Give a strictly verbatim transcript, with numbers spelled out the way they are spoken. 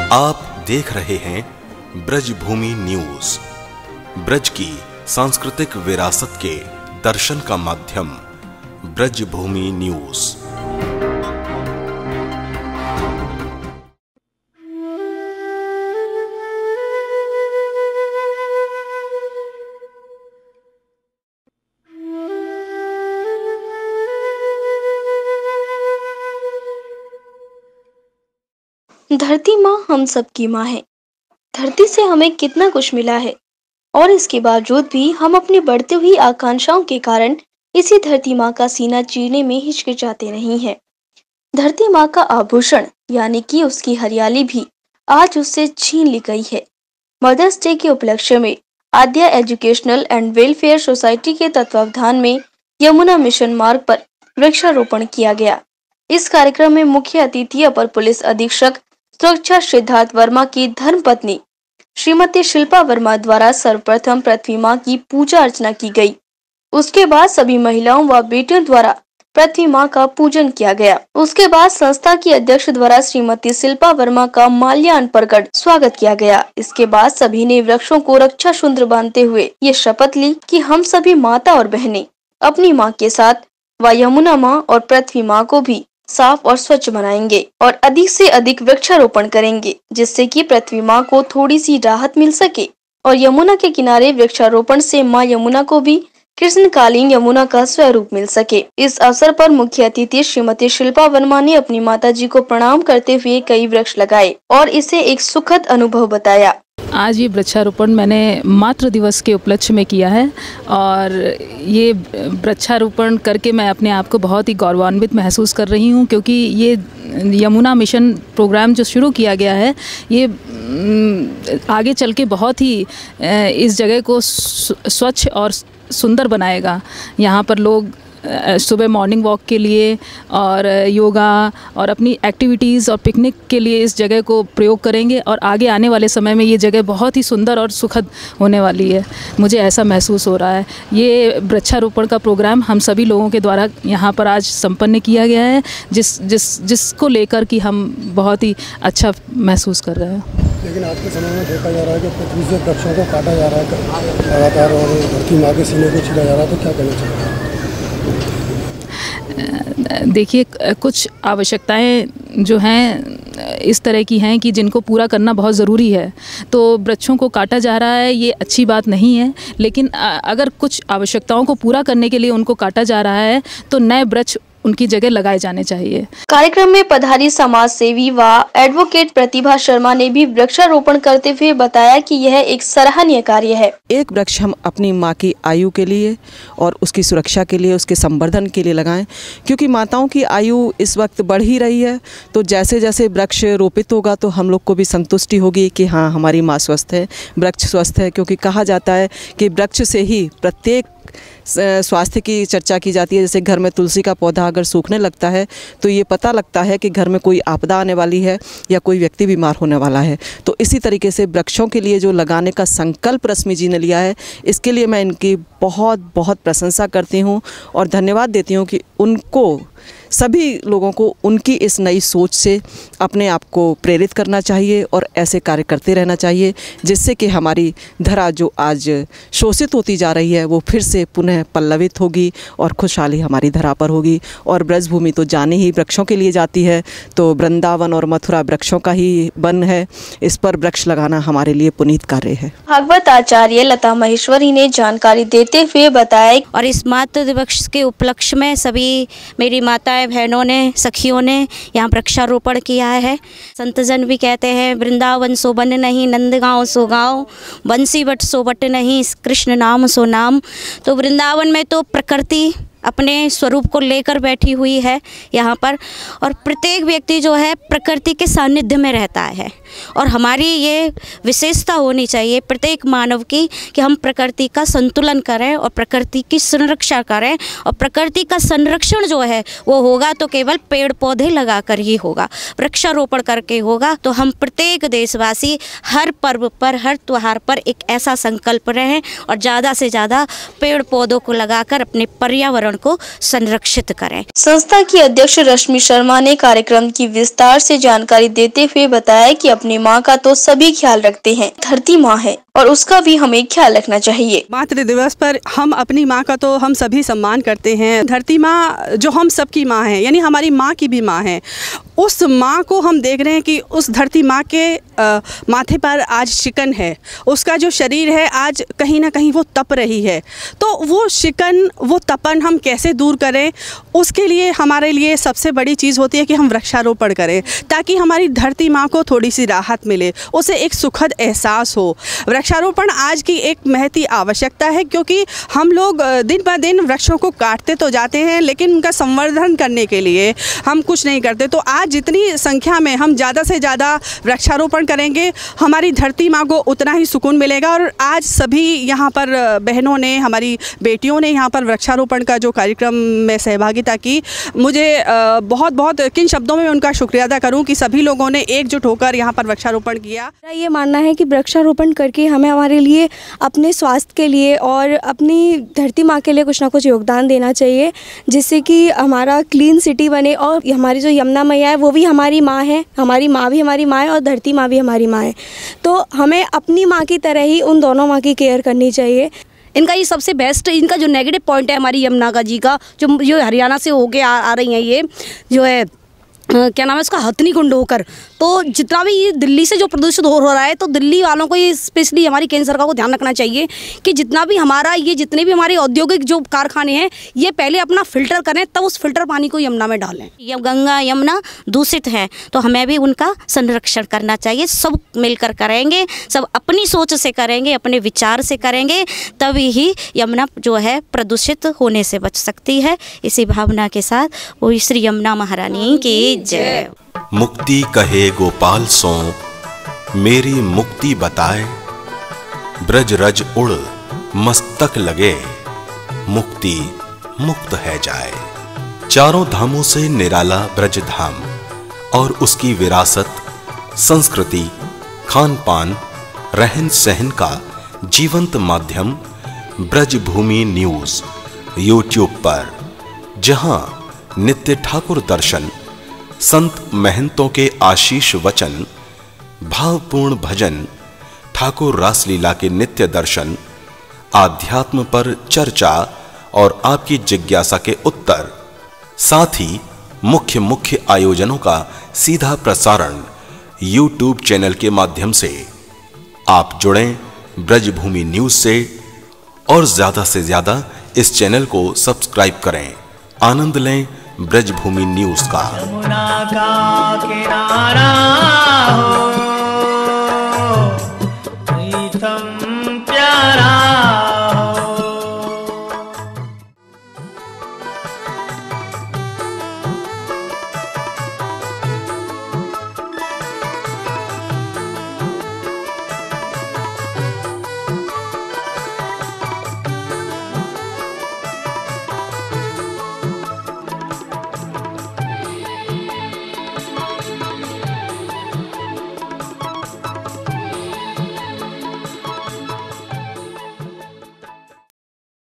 आप देख रहे हैं ब्रजभूमि न्यूज, ब्रज की सांस्कृतिक विरासत के दर्शन का माध्यम ब्रजभूमि न्यूज। धरती माँ हम सबकी माँ है। धरती से हमें कितना कुछ मिला है और इसके बावजूद भी हम अपनी बढ़ती हुई आकांक्षाओं के कारण इसी धरती माँ का सीना चीरने में हिचकिचाते नहीं हैं। धरती माँ का आभूषण यानी कि उसकी हरियाली भी आज उससे छीन ली गई है। मदर्स डे के उपलक्ष्य में Aadya educational and welfare society के तत्वावधान में यमुना मिशन मार्ग पर वृक्षारोपण किया गया। इस कार्यक्रम में मुख्य अतिथि अपर पुलिस अधीक्षक सुरक्षा सिद्धार्थ वर्मा की धर्मपत्नी श्रीमती शिल्पा वर्मा द्वारा सर्वप्रथम पृथ्वी माँ की पूजा अर्चना की गई। उसके बाद सभी महिलाओं व बेटियों द्वारा पृथ्वी माँ का पूजन किया गया। उसके बाद संस्था की अध्यक्ष द्वारा श्रीमती शिल्पा वर्मा का माल्यार्पण कर स्वागत किया गया। इसके बाद सभी ने वृक्षों को रक्षा सूत्र बांधते हुए ये शपथ ली कि हम सभी माता और बहनें अपनी माँ के साथ व यमुना माँ और पृथ्वी माँ को भी साफ और स्वच्छ बनाएंगे और अधिक से अधिक वृक्षारोपण करेंगे, जिससे कि पृथ्वी माँ को थोड़ी सी राहत मिल सके और यमुना के किनारे वृक्षारोपण से माँ यमुना को भी कृष्णकालीन यमुना का स्वरूप मिल सके। इस अवसर पर मुख्य अतिथि श्रीमती शिल्पा वर्मा ने अपनी माताजी को प्रणाम करते हुए कई वृक्ष लगाए और इसे एक सुखद अनुभव बताया। आज ये वृक्षारोपण मैंने मातृ दिवस के उपलक्ष्य में किया है और ये वृक्षारोपण करके मैं अपने आप को बहुत ही गौरवान्वित महसूस कर रही हूँ, क्योंकि ये यमुना मिशन प्रोग्राम जो शुरू किया गया है ये आगे चल के बहुत ही इस जगह को स्वच्छ और सुंदर बनाएगा। यहाँ पर लोग सुबह मॉर्निंग वॉक के लिए और योगा और अपनी एक्टिविटीज़ और पिकनिक के लिए इस जगह को प्रयोग करेंगे और आगे आने वाले समय में ये जगह बहुत ही सुंदर और सुखद होने वाली है। मुझे ऐसा महसूस हो रहा है। ये वृक्षारोपण का प्रोग्राम हम सभी लोगों के द्वारा यहाँ पर आज संपन्न किया गया है, जिस जिस जिसको लेकर कि हम बहुत ही अच्छा महसूस कर रहे हैं। लेकिन आज के समय में देखा जा रहा है कि पृथ्वी से वृक्षों को काटा जा रहा है लगातार और धरती माँ के सीने को छीना जा रहा है, तो क्या कहना चाहिए? देखिए, कुछ आवश्यकताएं जो हैं इस तरह की हैं कि जिनको पूरा करना बहुत ज़रूरी है, तो वृक्षों को काटा जा रहा है ये अच्छी बात नहीं है, लेकिन अगर कुछ आवश्यकताओं को पूरा करने के लिए उनको काटा जा रहा है तो नए वृक्ष उनकी जगह लगाए जाने चाहिए। कार्यक्रम में पधारी समाज सेवी व एडवोकेट प्रतिभा शर्मा ने भी वृक्षारोपण करते हुए बताया कि यह एक सराहनीय कार्य है। एक वृक्ष हम अपनी माँ की आयु के लिए और उसकी सुरक्षा के लिए, उसके संवर्धन के लिए लगाएं, क्योंकि माताओं की आयु इस वक्त बढ़ ही रही है। तो जैसे जैसे वृक्ष रोपित होगा तो हम लोग को भी संतुष्टि होगी कि हाँ, हमारी माँ स्वस्थ है, वृक्ष स्वस्थ है। क्योंकि कहा जाता है कि वृक्ष से ही प्रत्येक स्वास्थ्य की चर्चा की जाती है। जैसे घर में तुलसी का पौधा अगर सूखने लगता है तो ये पता लगता है कि घर में कोई आपदा आने वाली है या कोई व्यक्ति बीमार होने वाला है। तो इसी तरीके से वृक्षों के लिए जो लगाने का संकल्प रश्मि जी ने लिया है, इसके लिए मैं इनकी बहुत बहुत प्रशंसा करती हूँ और धन्यवाद देती हूँ कि उनको, सभी लोगों को उनकी इस नई सोच से अपने आप को प्रेरित करना चाहिए और ऐसे कार्य करते रहना चाहिए, जिससे कि हमारी धरा जो आज शोषित होती जा रही है वो फिर से पुनः पल्लवित होगी और खुशहाली हमारी धरा पर होगी। और ब्रजभूमि तो जाने ही वृक्षों के लिए जाती है, तो वृंदावन और मथुरा वृक्षों का ही वन है। इस पर वृक्ष लगाना हमारे लिए पुनीत कार्य है। भागवत आचार्य लता महेश्वरी ने जानकारी देते हुए बताया और इस मातृ दिवस के उपलक्ष्य में सभी मेरी माता बहनों ने, सखियों ने यहाँ वृक्षारोपण किया है। संतजन भी कहते हैं वृंदावन सो बन नहीं, नंदगांव सो गाँव, बंसी बट सो बट नहीं, कृष्ण नाम सो नाम। तो वृंदावन में तो प्रकृति अपने स्वरूप को लेकर बैठी हुई है यहाँ पर, और प्रत्येक व्यक्ति जो है प्रकृति के सानिध्य में रहता है। और हमारी ये विशेषता होनी चाहिए प्रत्येक मानव की कि हम प्रकृति का संतुलन करें और प्रकृति की संरक्षा करें। और प्रकृति का संरक्षण जो है वो होगा तो केवल पेड़ पौधे लगाकर ही होगा, वृक्षारोपण करके होगा। तो हम प्रत्येक देशवासी हर पर्व पर, हर त्योहार पर एक ऐसा संकल्प रहें और ज़्यादा से ज़्यादा पेड़ पौधों को लगाकर अपने पर्यावरण पर्यावरण को संरक्षित करें। संस्था की अध्यक्ष रश्मि शर्मा ने कार्यक्रम की विस्तार से जानकारी देते हुए बताया कि अपनी माँ का तो सभी ख्याल रखते हैं, धरती माँ है और उसका भी हमें ख्याल रखना चाहिए। मातृ दिवस पर हम अपनी माँ का तो हम सभी सम्मान करते हैं। धरती माँ जो हम सबकी माँ है, यानी हमारी माँ की भी माँ है, उस माँ को हम देख रहे हैं कि उस धरती माँ के आ, माथे पर आज शिकन है, उसका जो शरीर है आज कहीं ना कहीं वो तप रही है। तो वो शिकन, वो तपन हम कैसे दूर करें, उसके लिए हमारे लिए सबसे बड़ी चीज़ होती है कि हम वृक्षारोपण करें, ताकि हमारी धरती माँ को थोड़ी सी राहत मिले, उसे एक सुखद एहसास हो। वृक्षारोपण आज की एक महती आवश्यकता है, क्योंकि हम लोग दिन ब दिन वृक्षों को काटते तो जाते हैं, लेकिन उनका संवर्धन करने के लिए हम कुछ नहीं करते। तो आज जितनी संख्या में हम ज़्यादा से ज़्यादा वृक्षारोपण करेंगे, हमारी धरती माँ को उतना ही सुकून मिलेगा। और आज सभी यहाँ पर बहनों ने, हमारी बेटियों ने यहाँ पर वृक्षारोपण का जो कार्यक्रम में सहभागिता की, मुझे बहुत बहुत किन शब्दों में उनका शुक्रिया अदा करूँ कि सभी लोगों ने एकजुट होकर यहाँ पर वृक्षारोपण किया। ये मानना है कि वृक्षारोपण करके हमें हमारे लिए, अपने स्वास्थ्य के लिए और अपनी धरती माँ के लिए कुछ ना कुछ योगदान देना चाहिए, जिससे कि हमारा क्लीन सिटी बने। और हमारी जो यमुना मैया है वो भी हमारी माँ है, हमारी माँ भी हमारी माँ है और धरती माँ भी हमारी माँ है। तो हमें अपनी माँ की तरह ही उन दोनों माँ की केयर करनी चाहिए। इनका ये सबसे बेस्ट, इनका जो नेगेटिव पॉइंट है हमारी यमुना का जी का, जो जो हरियाणा से होके आ, आ रही हैं, ये जो है Uh, क्या नाम है इसका, हथनी कुंड होकर, तो जितना भी ये दिल्ली से जो प्रदूषित हो रहा है, तो दिल्ली वालों को ये स्पेशली हमारी केंद्र सरकार को ध्यान रखना चाहिए कि जितना भी हमारा ये जितने भी हमारे औद्योगिक जो कारखाने हैं, ये पहले अपना फिल्टर करें, तब उस फिल्टर पानी को यमुना में डालें। ये गंगा यमुना दूषित है, तो हमें भी उनका संरक्षण करना चाहिए। सब मिलकर करेंगे, सब अपनी सोच से करेंगे, अपने विचार से करेंगे, तभी ही यमुना जो है प्रदूषित होने से बच सकती है। इसी भावना के साथ वो श्री यमुना महारानी की जय। मुक्ति कहे गोपाल सो मेरी मुक्ति बताए, ब्रज रज उड़ मस्तक लगे, मुक्ति मुक्त है जाए। चारों धामों से निराला ब्रज धाम और उसकी विरासत, संस्कृति, खान पान, रहन सहन का जीवंत माध्यम ब्रज भूमि न्यूज यूट्यूब पर, जहां नित्य ठाकुर दर्शन, संत महंतों के आशीष वचन, भावपूर्ण भजन, ठाकुर रासलीला के नित्य दर्शन, आध्यात्म पर चर्चा और आपकी जिज्ञासा के उत्तर, साथ ही मुख्य मुख्य आयोजनों का सीधा प्रसारण यूट्यूब चैनल के माध्यम से। आप जुड़ें ब्रजभूमि न्यूज से और ज्यादा से ज्यादा इस चैनल को सब्सक्राइब करें। आनंद लें ब्रजभूमि न्यूज का। यमुना का किनारा